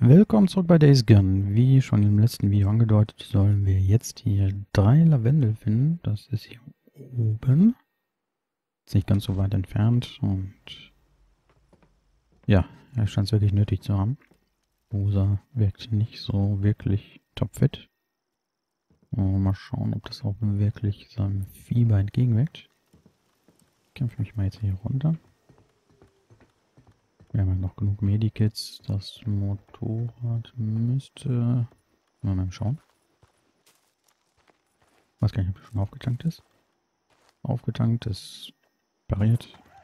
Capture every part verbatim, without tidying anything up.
Willkommen zurück bei Days Gone. Wie schon im letzten Video angedeutet, sollen wir jetzt hier drei Lavendel finden. Das ist hier oben. Ist nicht ganz so weit entfernt und ja, er scheint es wirklich nötig zu haben. Rosa wirkt nicht so wirklich topfit. Mal schauen, ob das auch wirklich seinem Fieber entgegenwirkt. Ich kämpfe mich mal jetzt hier runter. Wir haben ja noch genug Medikits. Das Motorrad müsste... Mal schauen. Weiß gar nicht, ob das schon aufgetankt ist. Aufgetankt ist pariert.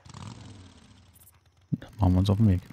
Dann machen wir uns auf den Weg.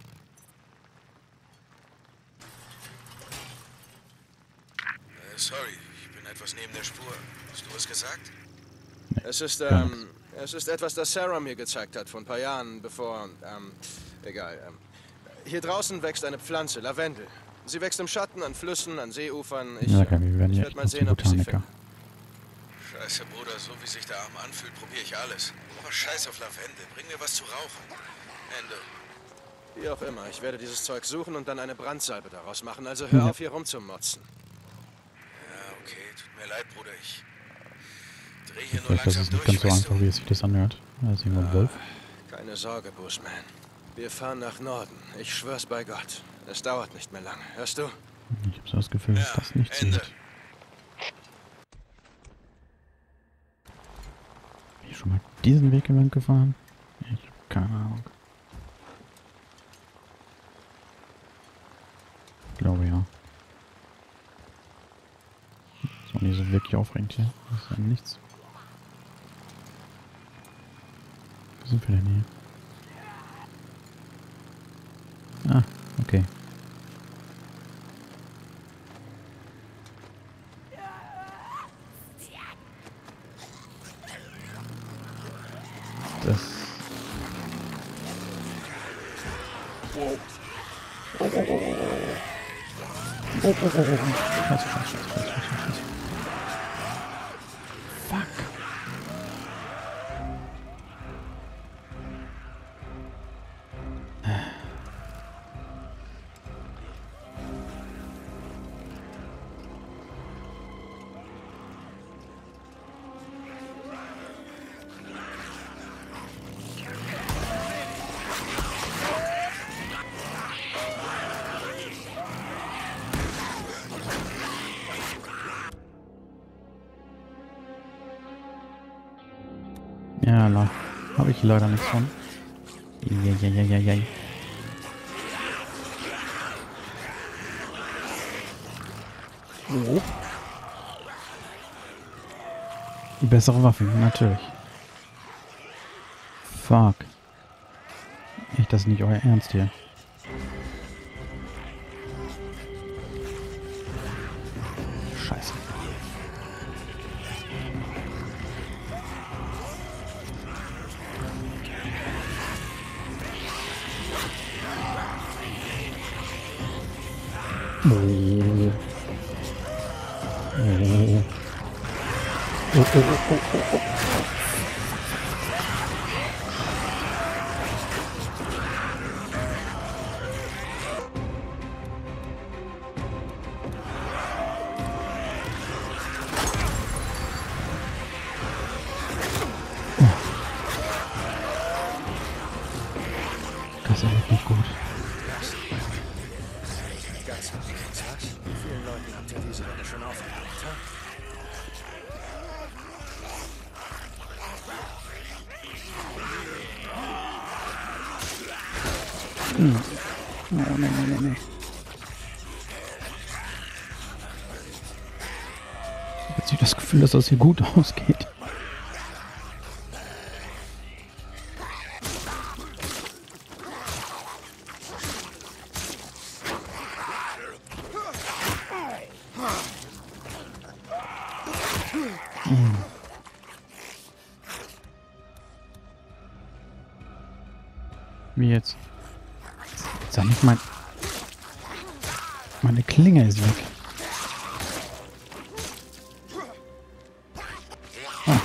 Äh, sorry, ich bin etwas neben der Spur. Hast du was gesagt? Nee, Es ist, gar ähm, es ist etwas, das Sarah mir gezeigt hat vor ein paar Jahren, bevor, ähm, egal, ähm, hier draußen wächst eine Pflanze, Lavendel. Sie wächst im Schatten, an Flüssen, an Seeufern. Ich, Ja, okay, wir werden ich ja werde echt mal noch sehen, zum ob ich sie Botaniker. finde. Scheiße, Bruder, so wie sich der Arm anfühlt, probiere ich alles. Aber scheiß auf Lavendel, bring mir was zu rauchen. Ende. Wie auch immer, ich werde dieses Zeug suchen und dann eine Brandsalbe daraus machen, also hör Ja. auf, hier rumzumotzen. Ja, okay, tut mir leid, Bruder, ich dreh hier Ich nur weiß, das langsam ist nicht durch, ganz so weißt einfach, wie es sich das anhört. Da ist irgendwo ein Wolf. Keine Sorge, Bushman. Wir fahren nach Norden. Ich schwör's bei Gott. Es dauert nicht mehr lange, hörst du? Ich habe so das Gefühl, dass Ja, das nicht Ende. zählt. Bin ich schon mal diesen Weg lang gefahren? Ich habe keine Ahnung. Ich glaube ja. Ist auch nicht so wirklich aufregend hier. Das ist ja nichts. Wo sind wir denn hier? Ah, okay. Das... Wow. Oh, oh, oh, oh, oh. Oh, oh, oh, oh. Scheiße, scheiße, scheiße, scheiße, scheiße. Fuck. Ja, la. Habe ich leider nichts von. Eieieiei. Oh. Die bessere Waffe, natürlich. Fuck. Echt, das ist nicht euer Ernst hier. Scheiße. Oh. Oh. Oh, oh, oh, oh, oh, oh. Das ist echt nicht gut. Ganz kurz, was? Wie vielen Leuten habt ihr diese Welle schon aufgehört, ha? Hm. Oh, nee, nee, nee, nee. Ich habe jetzt nicht das Gefühl, dass das hier gut ausgeht. Hm. Wie jetzt? Sag nicht mein... Meine Klinge ist weg. Ah.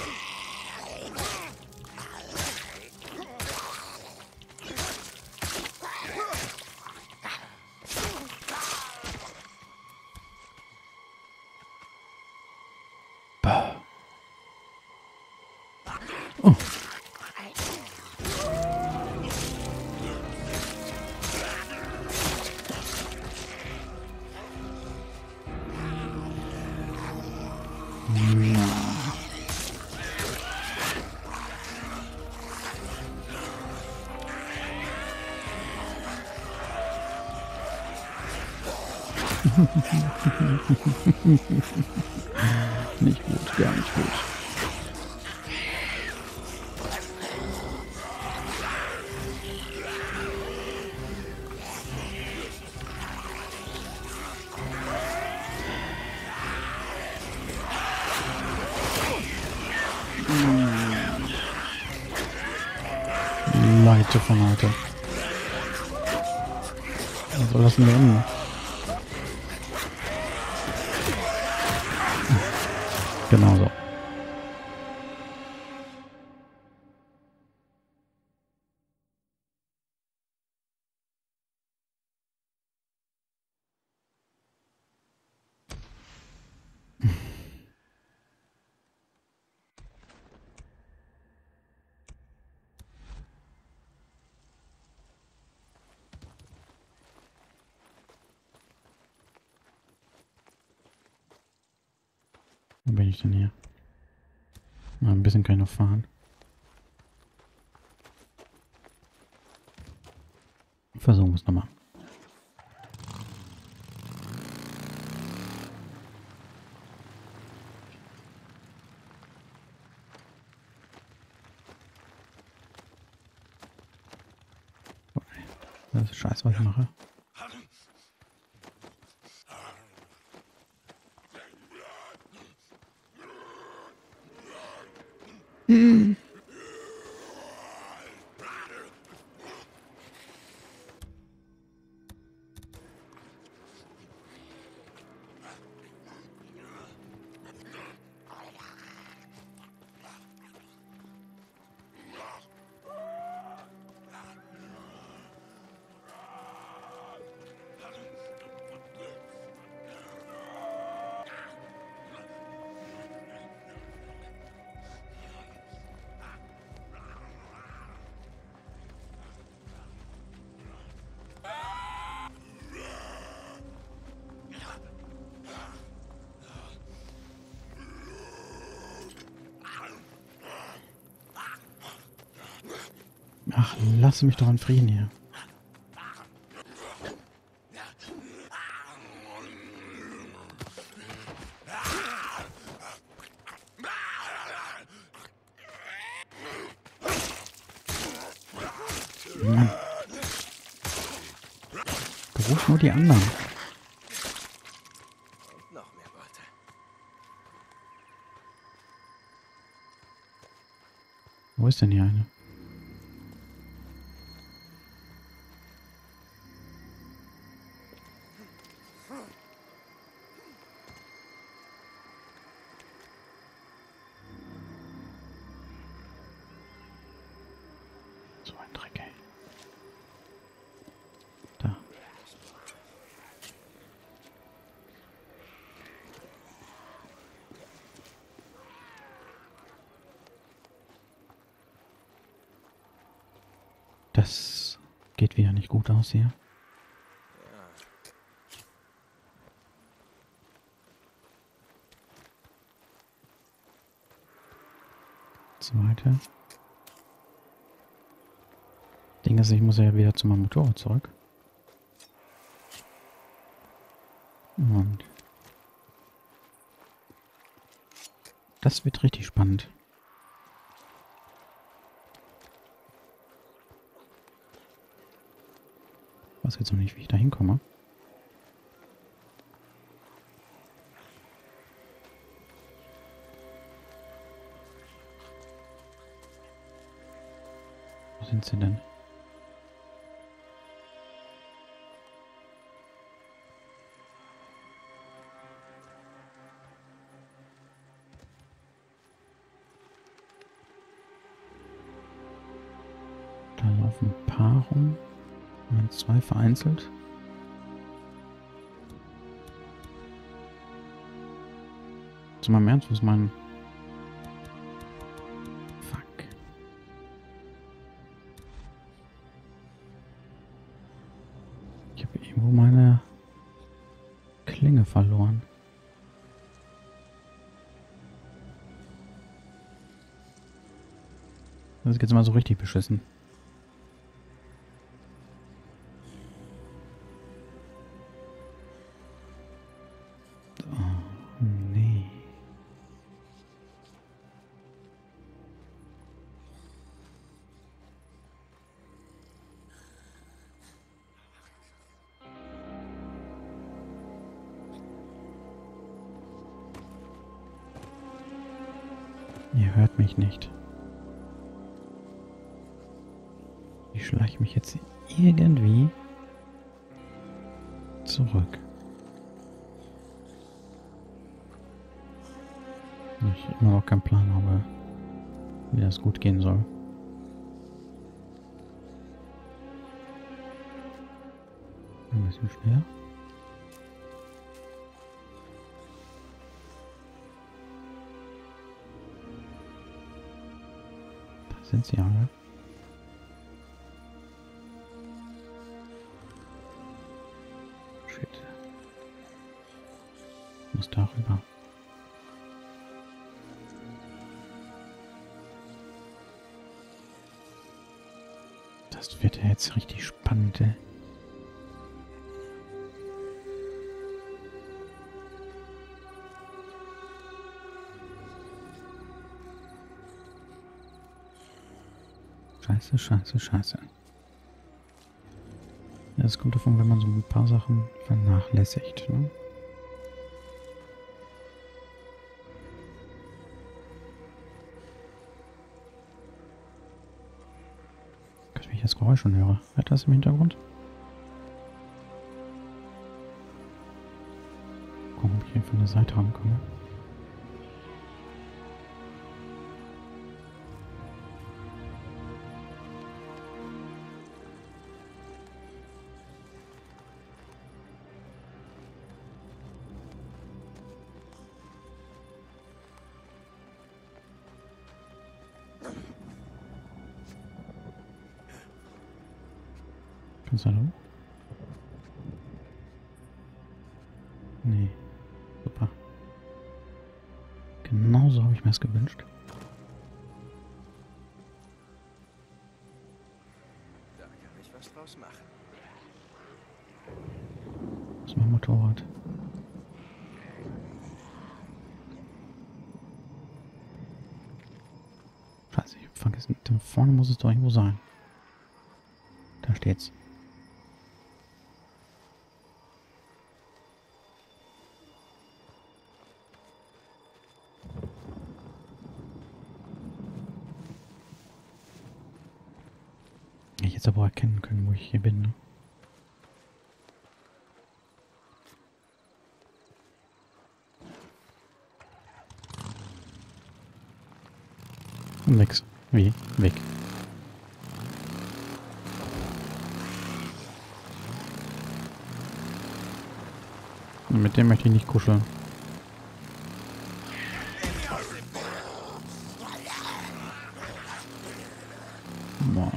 Oh. Nicht gut, gar nicht gut. Leute von heute. Was soll das denn werden? Genau so. Wo bin ich denn hier? Na, ein bisschen kann ich noch fahren. Versuchen wir es nochmal. Das ist scheiße, was ich mache. Hm. Ach, lass mich doch in Frieden hier. Mann. Beruf nur die anderen. Und noch mehr Beute. Wo ist denn hier eine? So ein Dreck, ey. Da. Das geht wieder nicht gut aus hier. Zweite. Ding ist, ich muss ja wieder zu meinem Motorrad zurück. Und das wird richtig spannend. Ich weiß jetzt noch nicht, wie ich da hinkomme. Wo sind sie denn? Da laufen ein paar rum. Und zwei vereinzelt. Zu meinem Ernst, wo ist mein... Fuck. irgendwo meine Klinge verloren. Das ist jetzt mal so richtig beschissen. Oh, nee. Ihr hört mich nicht. Ich schleiche mich jetzt irgendwie zurück. Ich immer noch keinen Plan habe, wie das gut gehen soll. Ein bisschen schneller. Da sind sie alle. Shit. Ich muss darüber. Das wird ja jetzt richtig spannend, ey. Scheiße, scheiße, scheiße. Das kommt davon, wenn man so ein paar Sachen vernachlässigt, ne? Wenn ich das Geräusch schon höre. Hört das im Hintergrund? Gucken, ob ich hier von der Seite rankomme. Kannst du da hoch? Nee. Super. Genauso habe ich mir das gewünscht. Da kann ich was draus machen. Das ist mein Motorrad. Scheiße, ich hab vergessen. Da vorne muss es doch irgendwo sein. Da steht's. Ich jetzt aber erkennen können, wo ich hier bin. Ne? Nix. Wie? Weg. Und mit dem möchte ich nicht kuscheln. Boah.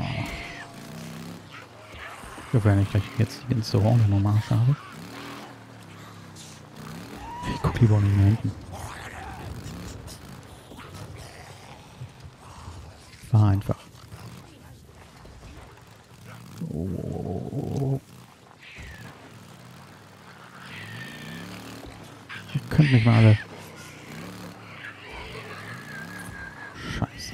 Ich hoffe, wenn ich gleich jetzt die ganze Runde normal habe. Ich guck lieber nicht mehr hinten. War einfach. Oh. Ihr könnt mich mal alle. Scheiße.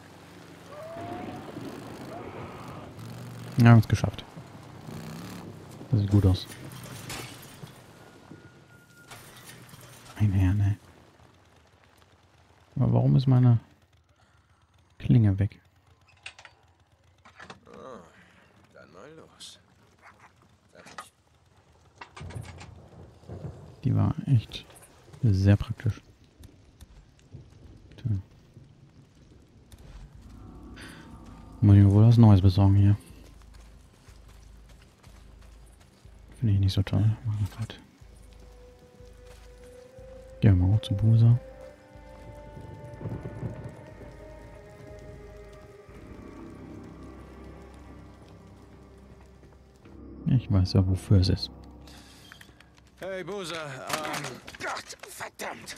Wir haben es geschafft. Das sieht gut aus. Ein Herr, ne? Aber warum ist meine Klinge weg? Oh, dann mal los. Fertig. Die war echt sehr praktisch. Tja. Muss ich mir wohl was Neues besorgen hier. Finde ich nicht so toll. Machen wir halt. Gehen wir mal hoch zu Busa. Ich weiß ja, wofür es ist. Hey, Boozer, ähm... Gott, verdammt!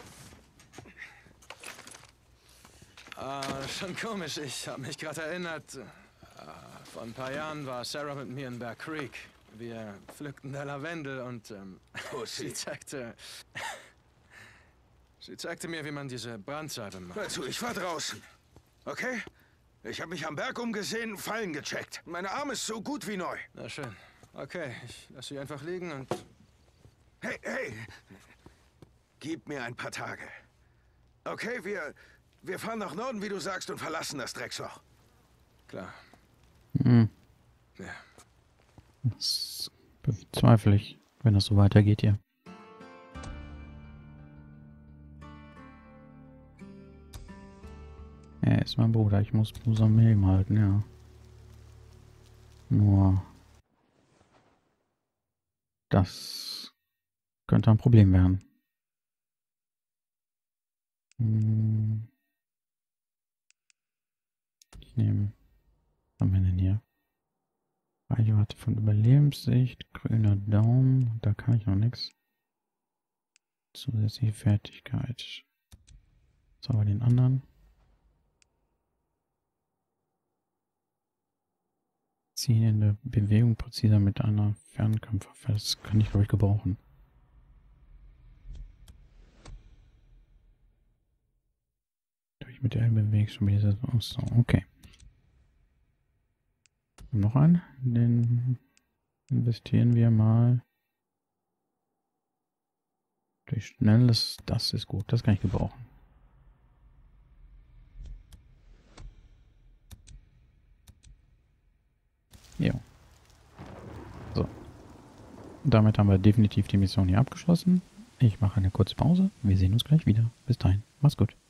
Äh, schon komisch, ich habe mich gerade erinnert. Äh, vor ein paar Jahren war Sarah mit mir in Bear Creek. Wir pflückten da Lavendel und, ähm... sie zeigte... sie zeigte mir, wie man diese Brandsalbe macht. Hör zu, ich war draußen. Okay? Ich habe mich am Berg umgesehen, Fallen gecheckt. Meine Arm ist so gut wie neu. Na schön. Okay, ich lasse sie einfach liegen und... Hey, hey! Gib mir ein paar Tage. Okay, wir... wir fahren nach Norden, wie du sagst, und verlassen das Drecksloch. Klar. Hm. Ja. Das bezweifle ich, wenn das so weitergeht hier. Er ist mein Bruder, ich muss Bruder am Leben halten, ja. Nur... das könnte ein Problem werden. Hm. Ich nehme... Was haben wir denn hier? Reichweite von Überlebenssicht, grüner Daumen, da kann ich noch nichts. Zusätzliche Fertigkeit. Was haben wir den anderen? Ziehen in der Bewegung präziser mit einer Fernkampfwaffe. Das kann ich, glaube ich, gebrauchen. Durch mit der bewegst schon wieder so. Okay. Noch einen. Den investieren wir mal. Durch schnelles. Das ist gut. Das kann ich gebrauchen. Jo. So. Damit haben wir definitiv die Mission hier abgeschlossen. Ich mache eine kurze Pause. Wir sehen uns gleich wieder. Bis dahin. Mach's gut.